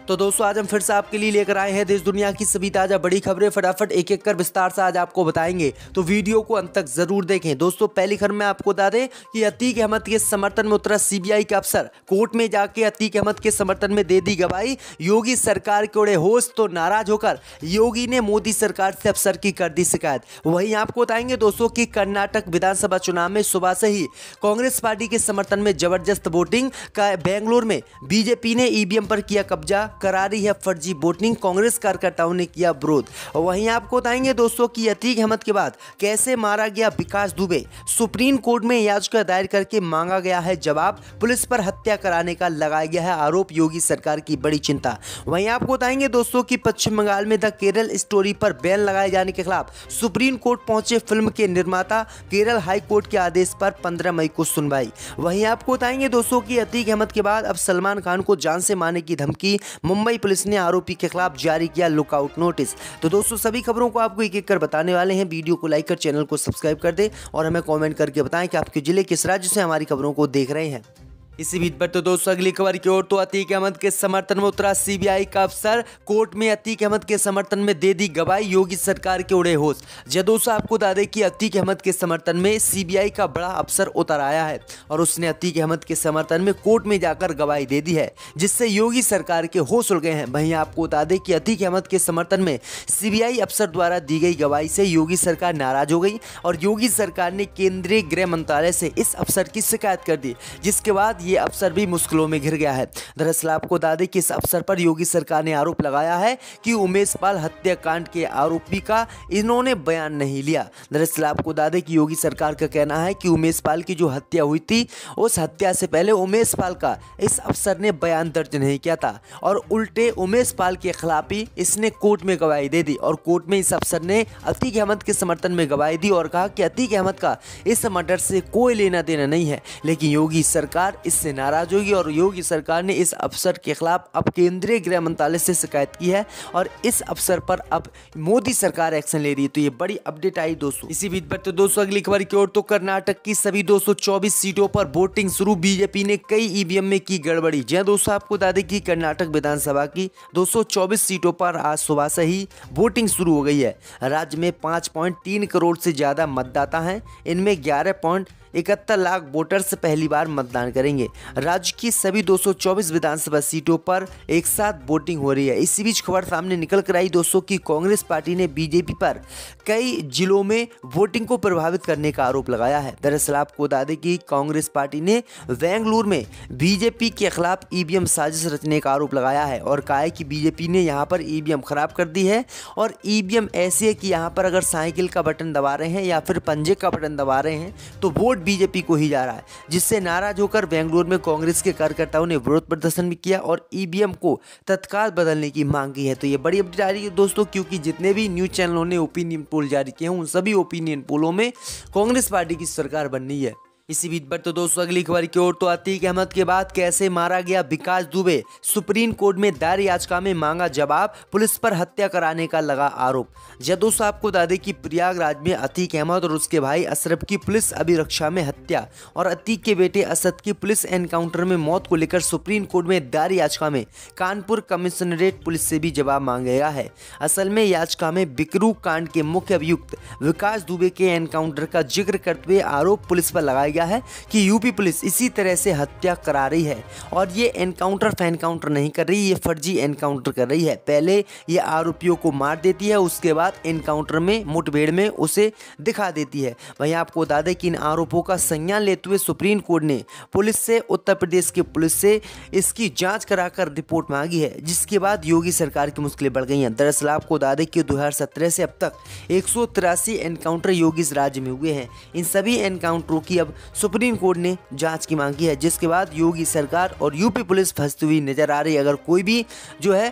तो दोस्तों आज हम फिर से आपके लिए लेकर आए हैं देश दुनिया की सभी ताजा बड़ी खबरें। फटाफट एक एक कर विस्तार से आज आपको बताएंगे, तो वीडियो को अंत तक जरूर देखें। दोस्तों पहली खबर में आपको बता दें कि अतीक अहमद के समर्थन में उतरा सीबीआई का अफसर, कोर्ट में जाके अतीक अहमद के समर्थन में दे दी गवाही। योगी सरकार के उड़े होश, तो नाराज होकर योगी ने मोदी सरकार से अफसर की कर दी शिकायत। वहीं आपको बताएंगे दोस्तों की कर्नाटक विधानसभा चुनाव में सुबह से ही कांग्रेस पार्टी के समर्थन में जबरदस्त वोटिंग का। बेंगलुरु में बीजेपी ने ईवीएम पर किया कब्जा, करा रही है फर्जी वोटिंग, कांग्रेस कार्यकर्ताओं ने किया विरोध। वहीं आपको बताएंगे दोस्तों कि अतीक अहमद के बाद कैसे मारा गया विकास दुबे, सुप्रीम कोर्ट में याचिका दायर करके मांगा गया है जवाब। पुलिस पर हत्या कराने का लगाया गया है आरोप, योगी सरकार की बड़ी चिंता। वहीं आपको बताएंगे दोस्तों कि पश्चिम बंगाल में द केरल स्टोरी पर बैन लगाए जाने के खिलाफ सुप्रीम कोर्ट पहुंचे फिल्म के निर्माता, केरल हाई कोर्ट के आदेश पर 15 मई को सुनवाई। वहीं आपको बताएंगे दोस्तों कि अतीक अहमद के बाद अब सलमान खान को जान से मारने की धमकी, मुंबई पुलिस ने आरोपी के खिलाफ जारी किया लुकआउट नोटिस। तो दोस्तों सभी खबरों को आपको एक एक कर बताने वाले हैं। वीडियो को लाइक कर चैनल को सब्सक्राइब कर दे और हमें कमेंट करके बताएं कि आपके जिले किस राज्य से हमारी खबरों को देख रहे हैं। इसी बीच पर तो दोस्तों अगली खबर की ओर, तो अतीक अहमद के समर्थन में उतरा सीबीआई का अफसर, कोर्ट में अतीक अहमद के समर्थन में दे दी गवाही। योगी सरकार के उड़े होश। दोस्तों आपको बता दें कि अतीक अहमद के समर्थन में सीबीआई का बड़ा अफसर उतर आया है और उसने अतीक अहमद के समर्थन में कोर्ट में जाकर गवाही दे दी है, जिससे योगी सरकार के होश उड़ गए हैं। वहीं आपको बता दें कि अतीक अहमद के समर्थन में सीबीआई अफसर द्वारा दी गई गवाही से योगी सरकार नाराज हो गई और योगी सरकार ने केंद्रीय गृह मंत्रालय से इस अफसर की शिकायत कर दी, जिसके बाद ये अफसर भी मुश्किलों में घिर गया है। दरअसल आपको बता दें कि इस अफसर पर योगी सरकार ने आरोप लगाया है कि उमेश पाल हत्याकांड के आरोपी का इन्होंने बयान नहीं लिया। दरअसल आपको बता दें कि योगी सरकार का कहना है कि उमेश पाल की जो हत्या हुई थी, उस हत्या से पहले उमेश पाल का इस अफसर ने बयान दर्ज नहीं किया था और उल्टे उमेश पाल के खिलाफ ही इसने कोर्ट में गवाही दे दी और कोर्ट में इस अफसर ने अतीक अहमद के समर्थन में गवाही दी और कहा कि अतीक अहमद का इस मर्डर से कोई लेना देना नहीं है। लेकिन योगी सरकार इससे नाराज होगी और योगी सरकार ने इस अफसर के खिलाफ अब केंद्रीय गृह मंत्रालय से शिकायत की है और इस अफसर पर अब मोदी सरकार एक्शन ले रही है। तो ये बड़ी अपडेट आई दोस्तों। इसी बीच पर तो दोस्तों अगली खबर की ओर, तो कर्नाटक की सभी 224 सीटों पर वोटिंग शुरू, बीजेपी ने कई ईवीएम में की गड़बड़ी। जी दोस्तों आपको बता दें कि कर्नाटक विधानसभा की 224 सीटों पर आज सुबह से ही वोटिंग शुरू हो गई है। राज्य में 5.3 करोड़ से ज्यादा मतदाता हैं, इनमें 11.71 लाख वोटर्स पहली बार मतदान करेंगे। राज्य की सभी 224 विधानसभा सीटों पर एक साथ वोटिंग हो रही है। इसी बीच खबर सामने निकल कर आई दोस्तों कि कांग्रेस पार्टी ने बीजेपी पर कई जिलों में वोटिंग को प्रभावित करने का आरोप लगाया है। दरअसल आपको बता दें कि कांग्रेस पार्टी ने बेंगलुरु में बीजेपी के खिलाफ ईवीएम साजिश रचने का आरोप लगाया है और कहा है कि बीजेपी ने यहां पर ईवीएम खराब कर दी है और ईवीएम ऐसी है कि यहां पर अगर साइकिल का बटन दबा रहे हैं या फिर पंजे का बटन दबा रहे हैं तो वोट बीजेपी को ही जा रहा है, जिससे नाराज होकर बेंगलुरु में कांग्रेस के कार्यकर्ताओं ने विरोध प्रदर्शन भी किया और ईवीएम को तत्काल बदलने की मांग की है। तो ये बड़ी अपडेट आ रही है दोस्तों, क्योंकि जितने भी न्यूज चैनलों ने ओपिनियन पोल जारी किए हैं उन सभी ओपिनियन पोलों में कांग्रेस पार्टी की सरकार बननी है। इसी बीच पर तो दोस्तों अगली खबर की ओर, तो अतीक अहमद के बाद कैसे मारा गया विकास दुबे, सुप्रीम कोर्ट में दायर याचिका में मांगा जवाब, पुलिस पर हत्या कराने का लगा आरोप। दोस्तों आपको बता दें कि प्रयागराज में अतीक अहमद और उसके भाई अशरफ की पुलिस अभिरक्षा में हत्या और अतीक के बेटे असद की पुलिस एनकाउंटर में मौत को लेकर सुप्रीम कोर्ट में दायर याचिका में कानपुर कमिश्नरेट पुलिस से भी जवाब मांगा गया है। असल में याचिका में बिकरू कांड के मुख्य अभियुक्त विकास दुबे के एनकाउंटर का जिक्र करते हुए आरोप पुलिस पर लगाया गया है कि यूपी पुलिस इसी तरह से हत्या करा रही है और ये एनकाउंटर फैनकाउंटर नहीं कर रही, ये फर्जी एनकाउंटर कर रही है। पहले ये आरोपियों को मार देती है, उसके बाद एनकाउंटर में मुठभेड़ में उसे दिखा देती है। वहीं आपको बता दें कि इन आरोपों का संज्ञान लेते हुए सुप्रीम कोर्ट ने पुलिस से, उत्तर प्रदेश की पुलिस से इसकी जांच कराकर रिपोर्ट मांगी है, जिसके बाद योगी सरकार की मुश्किलें बढ़ गई हैं। दरअसल आपको बता दें कि 2017 से अब तक 183 एनकाउंटर योगी इस राज्य में हुए हैं। इन सभी एनकाउंटरों की अब सुप्रीम कोर्ट ने जांच की मांग की है, जिसके बाद योगी सरकार और यूपी पुलिस फंसती हुई नजर आ रही है। अगर कोई भी जो है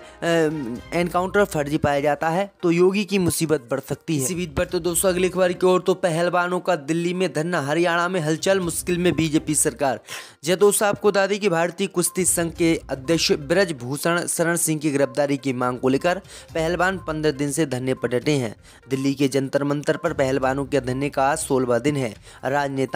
एनकाउंटर फर्जी पाया जाता है तो योगी की मुसीबत बढ़ सकती है। इसी बीच पर तो दोस्तों अगली खबर की ओर, तो पहलवानों का दिल्ली में धरना, हरियाणा में हलचल, मुश्किल में बीजेपी सरकार। दोस्तों आपको बता दें कि भारतीय कुश्ती संघ के अध्यक्ष ब्रजभूषण शरण सिंह की गिरफ्तारी की मांग को लेकर पहलवान 15 दिन से धरने पर डटे हैं। दिल्ली के जंतर मंतर पर पहलवानों के धरने का आज 16वां दिन है। राजनेताओं,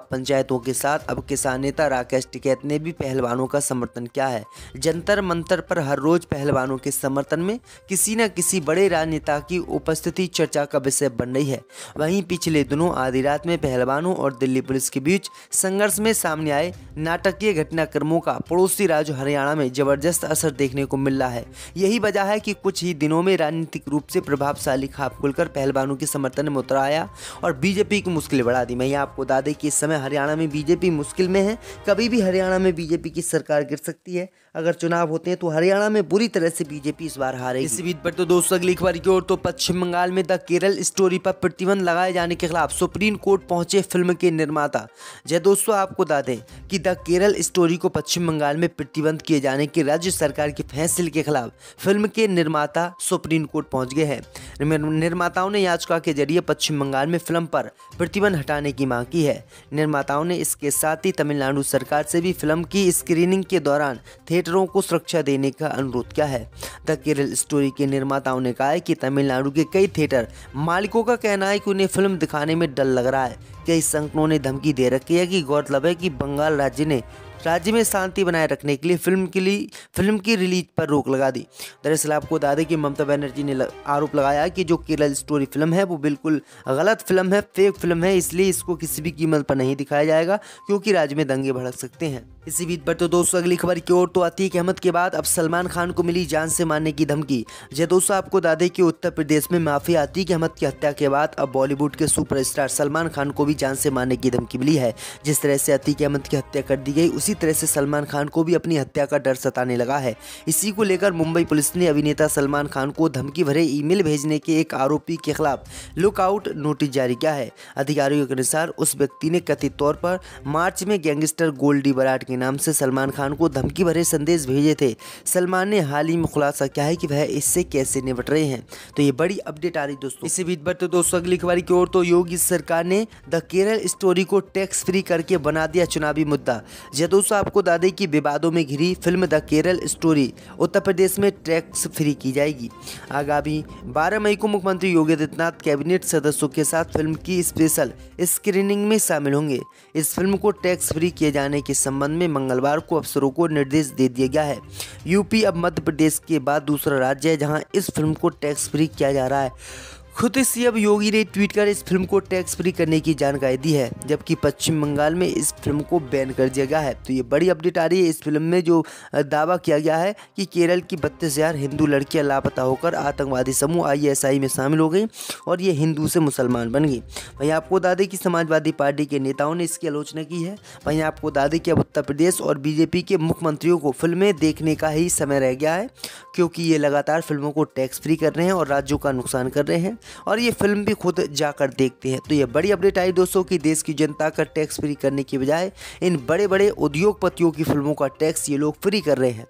पंचायतों के साथ अब किसान नेता राकेश टिकैत ने भी पहलवानों का समर्थन किया है। जंतर मंतर पर हर रोज पहलवानों के समर्थन में किसी न किसी बड़े राजनेता की उपस्थिति चर्चा का विषय बन रही है। वहीं पिछले दिनों आधी रात में पहलवानों और दिल्ली पुलिस के बीच संघर्ष में सामने आए नाटकीय घटनाक्रमों का पड़ोसी राज्य हरियाणा में जबरदस्त असर देखने को मिल रहा है। यही वजह है कि कुछ ही दिनों में राजनीतिक रूप से प्रभावशाली खाप खुलकर पहलवानों के समर्थन में उतर आया और बीजेपी की मुश्किलें बढ़ा दी। मैं आपको बता दें कि इस समय हरियाणा में बीजेपी मुश्किल में है। कभी भी हरियाणा में बीजेपी की सरकार गिर सकती है। अगर चुनाव होते हैं तो हरियाणा में बुरी तरह से बीजेपी इस बार हारेगी। इसी बीच पर तो दोस्तों अगली खबर की ओर तो पश्चिम बंगाल में द केरल स्टोरी पर प्रतिबंध लगाए जाने के खिलाफ सुप्रीम कोर्ट पहुंचे फिल्म के निर्माता। जय दोस्तों, आपको बता दें कि द केरल स्टोरी को पश्चिम बंगाल में प्रतिबंध किए जाने के राज्य सरकार के फैसले के खिलाफ फिल्म के निर्माता सुप्रीम कोर्ट पहुंच गए हैं। निर्माताओं ने याचिका के जरिए पश्चिम बंगाल में फिल्म पर प्रतिबंध हटाने की मांग की है। निर्माताओं ने इसके साथ ही तमिलनाडु सरकार से भी फिल्म की स्क्रीनिंग के दौरान थिएटरों को सुरक्षा देने का अनुरोध किया है। द केरल स्टोरी के निर्माताओं ने कहा है कि तमिलनाडु के कई थिएटर मालिकों का कहना है कि उन्हें फिल्म दिखाने में डर लग रहा है। कई संगठनों ने धमकी दे रखी है कि गौरतलब है कि बंगाल राज्य में शांति बनाए रखने के लिए फिल्म की रिलीज पर रोक लगा दी। दरअसल आपको बता दें कि ममता बनर्जी ने आरोप लगाया कि जो केरल स्टोरी फिल्म है वो बिल्कुल गलत फिल्म है, फेक फिल्म है, इसलिए इसको किसी भी कीमत पर नहीं दिखाया जाएगा क्योंकि राज्य में दंगे भड़क सकते हैं। इसी बीच पर तो दोस्तों अगली खबर की ओर तो अतीक अहमद के बाद अब सलमान खान को मिली जान से मारने की धमकी। जय दोस्तों, आपको बता दें कि उत्तर प्रदेश में माफिया अतीक अहमद की हत्या के बाद अब बॉलीवुड के सुपरस्टार सलमान खान को भी जान से मारने की धमकी मिली है। जिस तरह से अतीक अहमद की हत्या कर दी गई उसी तरह से सलमान खान को भी अपनी हत्या का डर सताने लगा है। इसी को लेकर मुंबई पुलिस ने अभिनेता सलमान खान को धमकी भरे ईमेल भेजने के एक आरोपी के खिलाफ लुकआउट नोटिस जारी किया है। अधिकारियों के अनुसार उस व्यक्ति ने कथित तौर पर मार्च में गैंगस्टर गोल्डी बराड के नाम से सलमान खान को धमकी भरे संदेश भेजे थे। सलमान ने हाल ही में खुलासा किया है कि वह इससे कैसे निपट रहे हैं। तो ये बड़ी अपडेट आ रही दोस्तों। इसी बीच पर तो दोस्तों अगली खबर की ओर तो योगी सरकार ने द केरल स्टोरी को टैक्स फ्री करके बना दिया चुनावी मुद्दा। जय दोस्तों, आपको बता दें कि विवादों में घिरी film the Kerala story Uttar Pradesh में टैक्स फ्री की जाएगी। आगामी 12 मई को मुख्यमंत्री योगी आदित्यनाथ कैबिनेट सदस्यों के साथ फिल्म की स्पेशल स्क्रीनिंग में शामिल होंगे। इस फिल्म को टैक्स फ्री किए जाने के संबंध में मंगलवार को अफसरों को निर्देश दे दिया गया है। यूपी अब मध्य प्रदेश के बाद दूसरा राज्य है जहां इस फिल्म को टैक्स फ्री किया जा रहा है। खुद सीएम योगी ने ट्वीट कर इस फिल्म को टैक्स फ्री करने की जानकारी दी है, जबकि पश्चिम बंगाल में इस फिल्म को बैन कर दिया गया है। तो ये बड़ी अपडेट आ रही है। इस फिल्म में जो दावा किया गया है कि केरल की 32,000 हिंदू लड़कियां लापता होकर आतंकवादी समूह ISI में शामिल हो गई और ये हिंदू से मुसलमान बन गई। वहीं आपको बता दें कि समाजवादी पार्टी के नेताओं ने इसकी आलोचना की है। वहीं आपको बता दें कि अब उत्तर प्रदेश और बीजेपी के मुख्यमंत्रियों को फिल्में देखने का ही समय रह गया है, क्योंकि ये लगातार फिल्मों को टैक्स फ्री कर रहे हैं और राज्यों का नुकसान कर रहे हैं और ये फिल्म भी खुद जाकर देखते हैं। तो ये बड़ी अपडेट आई दोस्तों कि देश की जनता का टैक्स फ्री करने की बजाय इन बड़े बड़े उद्योगपतियों की फिल्मों का टैक्स ये लोग फ्री कर रहे हैं।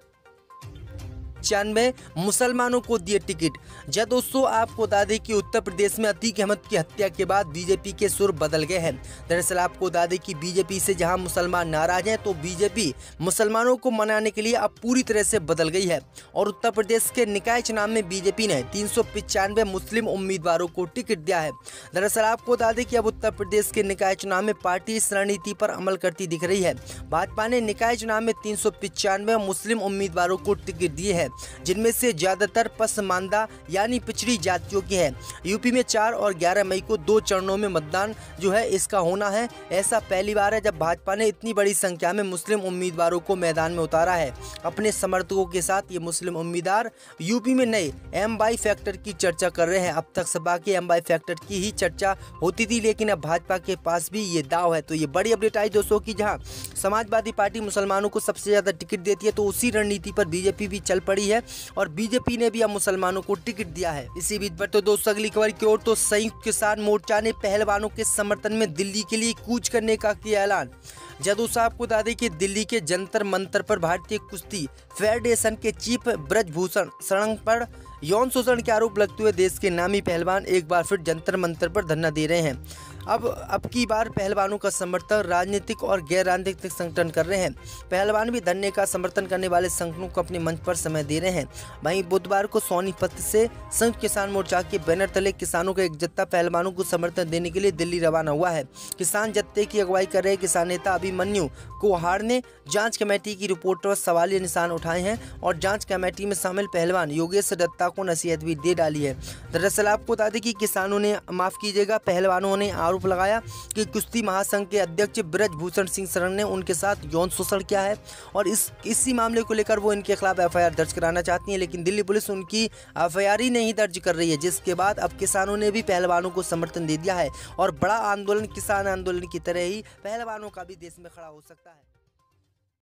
95 मुसलमानों को दिए टिकट। जय दोस्तों, आपको बता दें कि उत्तर प्रदेश में अतीक अहमद की हत्या के बाद बीजेपी के सुर बदल गए हैं। दरअसल आपको बता दें कि बीजेपी से जहां मुसलमान नाराज हैं तो बीजेपी मुसलमानों को मनाने के लिए अब पूरी तरह से बदल गई है और उत्तर प्रदेश के निकाय चुनाव में बीजेपी ने 395 मुस्लिम उम्मीदवारों को टिकट दिया है। दरअसल आपको बता दें कि अब उत्तर प्रदेश के निकाय चुनाव में पार्टी इस रणनीति पर अमल करती दिख रही है। भाजपा ने निकाय चुनाव में 395 मुस्लिम उम्मीदवारों को टिकट दिए हैं, जिनमें से ज्यादातर पसमानदा यानी पिछड़ी जातियों के हैं। यूपी में 4 और 11 मई को 2 चरणों में मतदान जो है इसका होना है। ऐसा पहली बार है जब भाजपा ने इतनी बड़ी संख्या में मुस्लिम उम्मीदवारों को मैदान में उतारा है। अपने समर्थकों के साथ ये मुस्लिम उम्मीदवार यूपी में नए MY फैक्टर की चर्चा कर रहे हैं। अब तक सपा के MY फैक्टर की ही चर्चा होती थी, लेकिन अब भाजपा के पास भी ये दाव है। तो ये बड़ी अपडेट आई दोस्तों कि जहां समाजवादी पार्टी मुसलमानों को सबसे ज्यादा टिकट देती है तो उसी रणनीति पर बीजेपी भी चल पड़ी है और बीजेपी ने भी अब मुसलमानों को टिकट दिया है। इसी बीच पर तो दोस्तों अगली खबर की ओर तो संयुक्त किसान मोर्चा ने पहलवानों के समर्थन में दिल्ली के लिए कूच करने का किया ऐलान। जदू साहब को बता दें कि दिल्ली के जंतर मंतर पर भारतीय कुश्ती फेडरेशन के चीफ ब्रजभूषण शरण पर यौन शोषण के आरोप लगते हुए देश के नामी पहलवान एक बार फिर जंतर मंतर पर धरना दे रहे हैं। अब की बार पहलवानों का समर्थन राजनीतिक और गैर राजनीतिक संगठन कर रहे हैं। पहलवान भी धरने का समर्थन करने वाले संगठनों को अपने मंच पर समय दे रहे हैं। वहीं बुधवार को सोनीपत से संयुक्त किसान मोर्चा के बैनर तले किसानों का एक जत्था पहलवानों को समर्थन देने के लिए दिल्ली रवाना हुआ है। किसान जत्थे की अगुवाई कर रहे किसान नेता अभिमन्यु कोहाड़ ने जांच कमेटी की रिपोर्ट पर सवालिया निशान उठाए हैं और जांच कमेटी में शामिल पहलवान योगेश दत्ता को नसीहत भी दे डाली है। दरअसल आपको बता दें कि किसानों ने पहलवानों ने आरोप लगाया कि कुश्ती महासंघ के अध्यक्ष ब्रजभूषण सिंह शरण ने उनके साथ यौन शोषण किया है और इसी मामले को लेकर वो इनके खिलाफ एफआईआर दर्ज कराना चाहती है, लेकिन दिल्ली पुलिस उनकी एफआईआर ही नहीं दर्ज कर रही है, जिसके बाद अब किसानों ने भी पहलवानों को समर्थन दे दिया है और बड़ा आंदोलन किसान आंदोलन की तरह ही पहलवानों का भी देश में खड़ा हो सकता है।